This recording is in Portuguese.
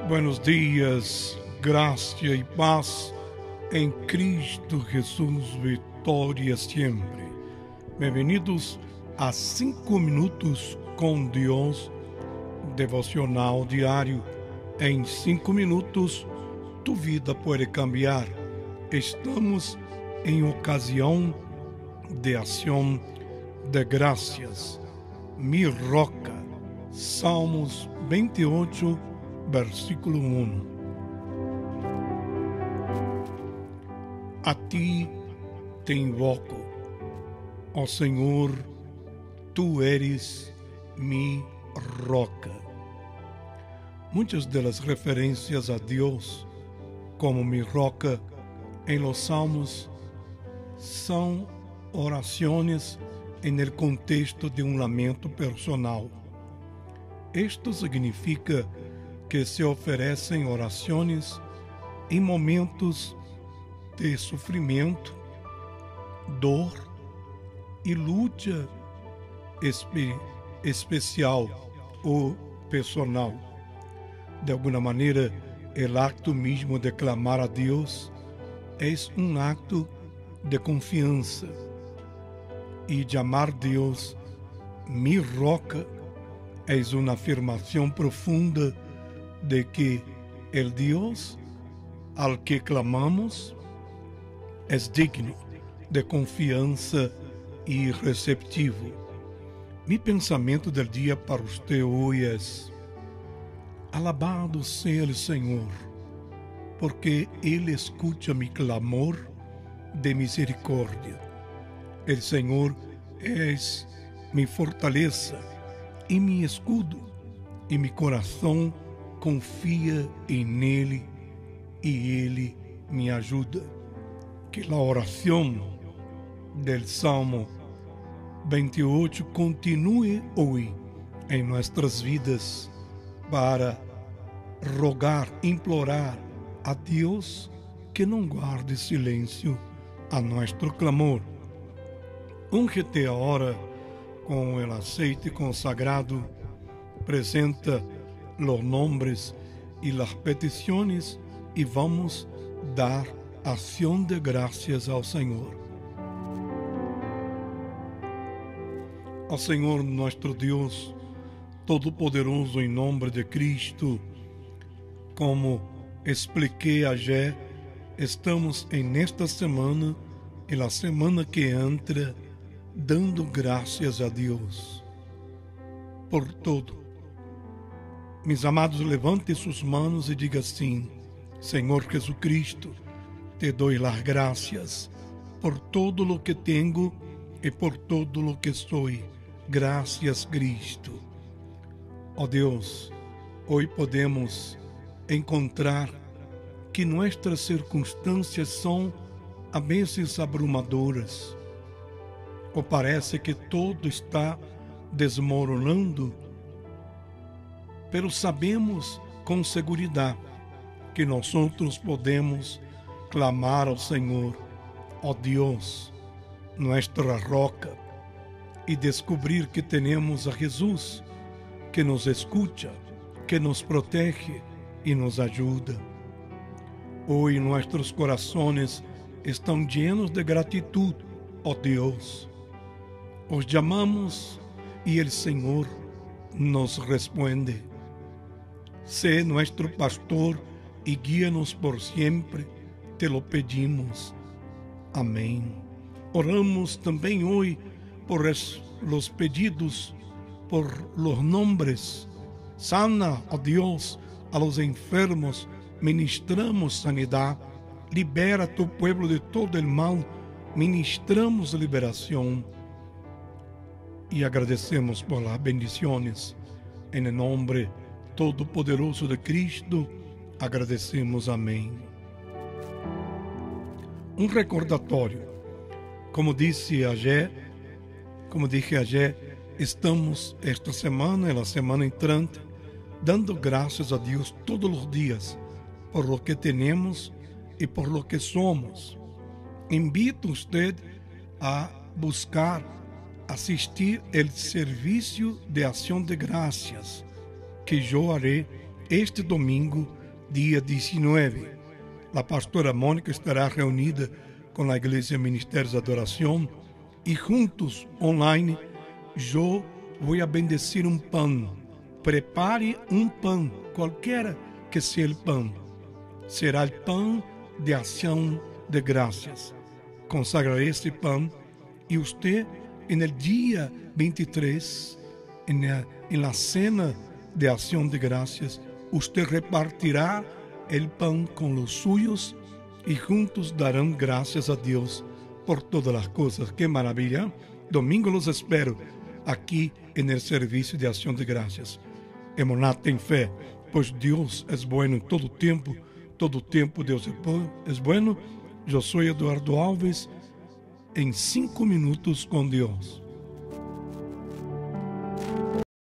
Buenos dias, graça e paz em Cristo Jesus, vitória sempre. Bem-vindos a 5 minutos com Deus, devocional diário. Em 5 minutos, tu vida pode cambiar. Estamos em ocasião de ação de graças. Mi roca, Salmos 28, versículo 1. A ti te invoco, ó Senhor, tu eres mi roca. Muitas das referências a Deus como mi roca em los Salmos são orações en el contexto de um lamento personal. Isto significa que se oferecem orações em momentos de sofrimento, dor e luta especial ou personal. De alguma maneira, o acto mesmo de clamar a Deus é um acto de confiança e de amar Deus. Mi roca é uma afirmação profunda de que el Dios al que clamamos é digno de confiança e receptivo. Mi pensamento del dia para você hoje é: alabado seja o Senhor, porque Ele escuta mi clamor de misericórdia. El Senhor é mi fortaleza e mi escudo, e mi coração confia em Ele e Ele me ajuda. Que a oração del Salmo 28 continue hoje em nossas vidas para rogar, implorar a Deus que não guarde silêncio a nosso clamor. Úngete agora com o aceite consagrado, presenta los nombres y las peticiones y vamos a dar acción de gracias ao Senhor. Ao Senhor nuestro Deus Todo-Poderoso, em nome de Cristo, como expliquei ayer, estamos nesta semana e na semana que entra dando graças a Deus por tudo. Mis amados, levante suas mãos e diga assim: Senhor Jesucristo, te dou las gracias por todo lo que tenho e por todo lo que sou. Gracias, Cristo. Ó Deus, hoje podemos encontrar que nossas circunstâncias são a vezes abrumadoras, ou parece que todo está desmoronando, pero sabemos com segurança que nós outros podemos clamar ao Senhor, ó Deus, nossa roca, e descobrir que temos a Jesus, que nos escuta, que nos protege e nos ajuda. Hoje nossos corações estão llenos de gratidão, ó Deus. Os chamamos e o Senhor nos responde. Sé nuestro pastor y guíanos por siempre, te lo pedimos. Amém. Oramos também hoje por los pedidos, por los nombres. Sana, ó Deus, a los enfermos, ministramos sanidade. Libera tu pueblo de todo el mal, ministramos liberação. E agradecemos por las bendiciones. En el nombre Todo-Poderoso de Cristo, agradecemos. Amém. Um recordatório. Como dije ayer, estamos esta semana e na semana entrante dando graças a Deus todos os dias por lo que temos e por lo que somos. Invito a usted a buscar assistir el serviço de ação de graças que eu haré este domingo, dia 19. A pastora Mônica estará reunida com a Igreja Ministérios de Adoração e juntos, online, eu vou bendecir um pão. Prepare um pão, qualquer que seja o pão. Será o pão de ação de graças. Consagrarei este pão e você, no dia 23, na cena de ação de graças, você repartirá o pão com os suyos e juntos darão graças a Deus por todas as coisas. Que maravilha! Domingo los espero aqui no serviço de ação de graças. Emoná, tem fé, pois Deus é bueno em todo tempo Deus é bueno. Eu sou Eduardo Alves, em 5 minutos com Deus.